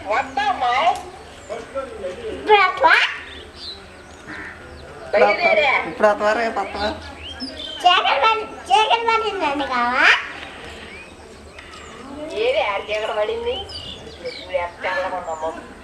ఇప్పుడు అతవా రేపు అతవా చీకటి పడిందండి కావా ఏది ఆడ చీకటి పడింది ఇప్పుడు ఎక్కడ ఉన్నాము